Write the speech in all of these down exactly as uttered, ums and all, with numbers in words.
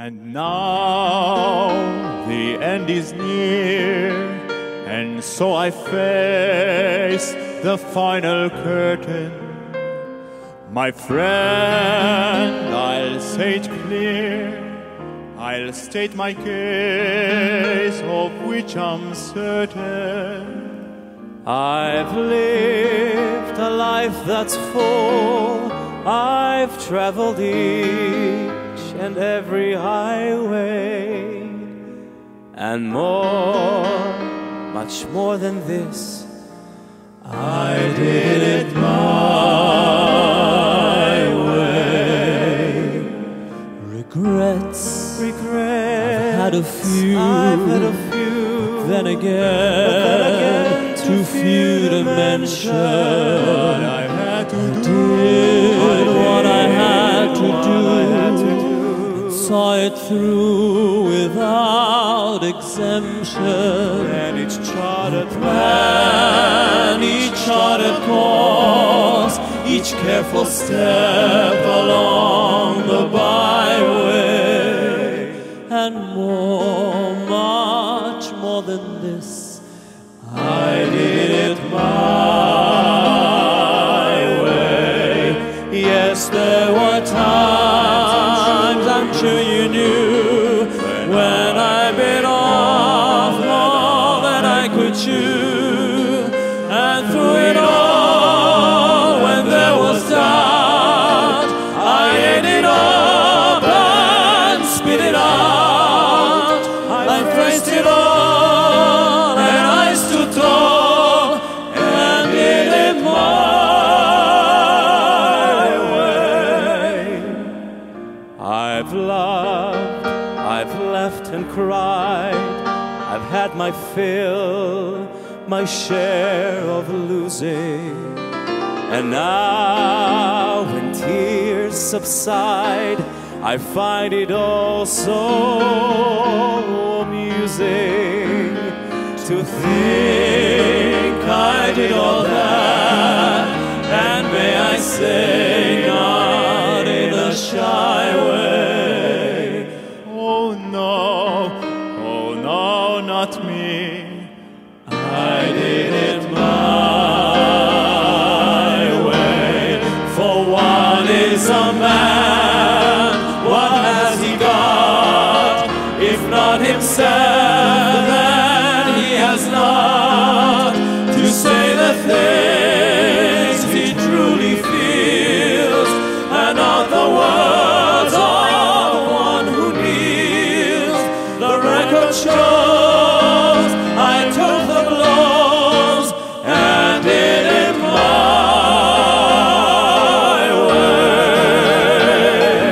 And now the end is near, and so I face the final curtain. My friend, I'll say it clear, I'll state my case, of which I'm certain. I've lived a life that's full, I've traveled each and every highway, and more, much more than this, I did it my way. Regrets, regrets, I've had a few, I've had a few, but then again, but then again too few to mention. What I had to do, did what I had to do, and saw it through without exemption. And each charted plan, each charted course, each careful step along the byway, and more, much more than this, I did it my way. Yes, there were times, I'm sure you knew, when I bit off more than I could chew, and through it all, when there was doubt, I ate it up and spit it out. I faced it all, and I stood tall, and did it my way. I've loved, I've laughed and cried, I've had my fill, my share of losing, and now when tears subside, I find it all so amusing to think I did all that, and may I say, not in a shy way. Oh no, oh no, not me. I did it my way. For what is a man? What has he got? If not himself, then he has not to say the things he truly feels, and not the words of one who kneels. The record shows I took the blows and did it my way.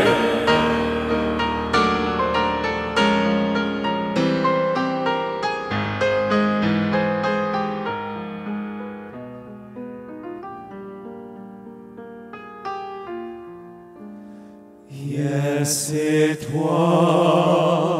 Yes, it was